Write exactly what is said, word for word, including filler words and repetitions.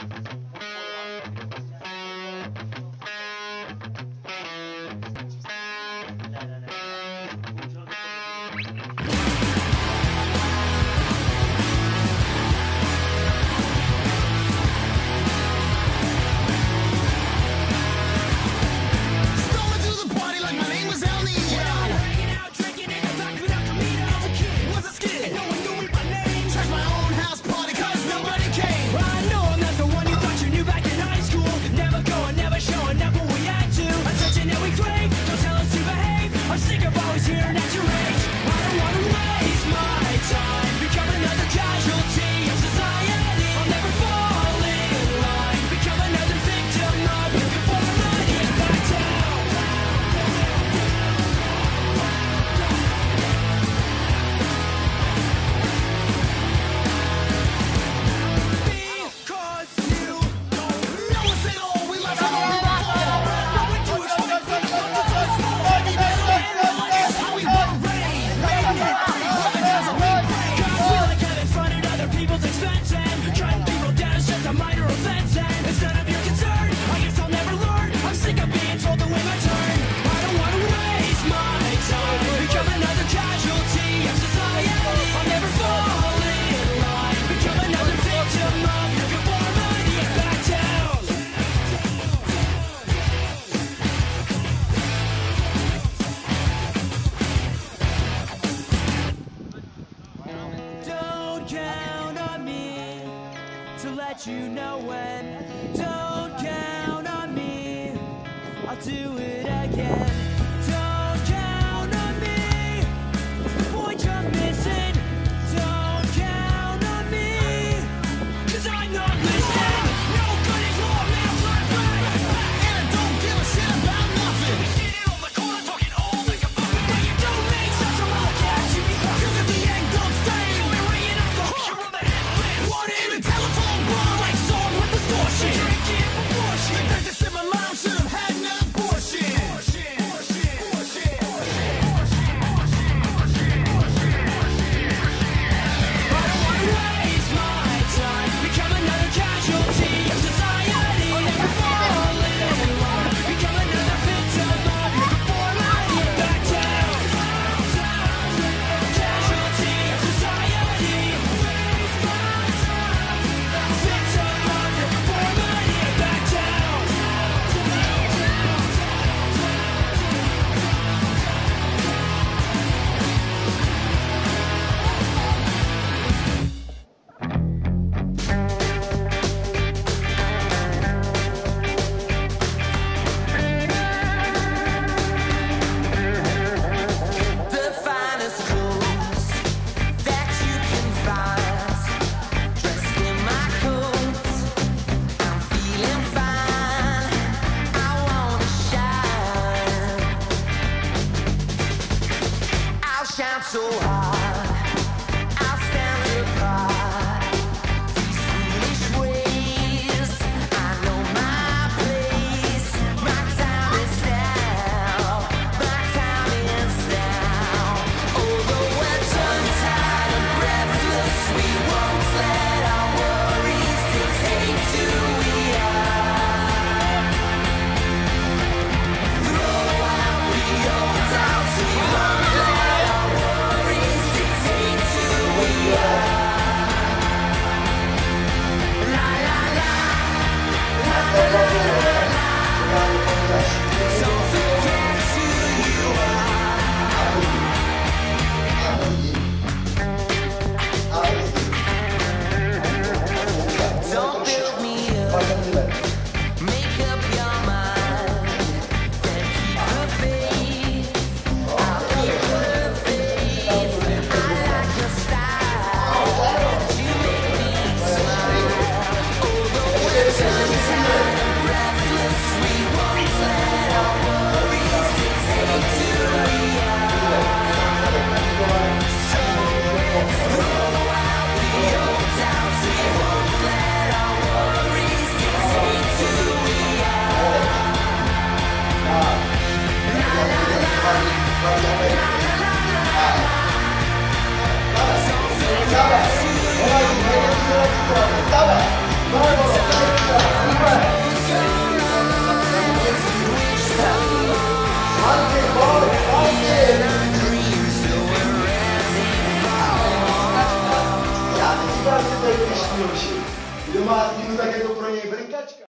You know when. Don't count on me, I'll do it again. Don't count on me, it's the point you're missing. Don't count on me, cause I'm not listening. No good is war, man, fly, fly. And I don't give a shit about nothing. Sitting on the corner talking all like a fucking. But you don't make such a lot of cash, you be fucking. Cause if the egg don't stay, you'll be ringing off the hook. You're on the head, what in the telephone book? Drinking proportion. The dentist in my mom should have had an abortion. I don't want to waste my time, become another casualty of society. I'll never fall in line, become another victim of your conformity. Back down, casualty of society. Victim of your conformity. Back down. The finest clothes that you can find, dressed in my coat, I'm feeling fine. I wanna shine. I'll shine so hard, I'll stand apart. These foolish ways, I know my place. My time is now, my time is now. Although we're tongue-tied and breathless, we won't let our worries dictate who we are. Throw out the old doubts, we won't let our worries dictate who we are. La la la, la la la la la. Don't forget who you are. Don't build me up, make up your mind, then keep the faith. I'll keep the faith. I like your style, you make me smile. Although we're tongue-tied and breathless, we won't let our worries dictate who we are. So let's throw out the old doubts, we won't let our worries dictate who we are. La la la, la la la la. Don't forget who you are. byoroshye niyo mpamvu iyo uzagenda pro něj brnkačka.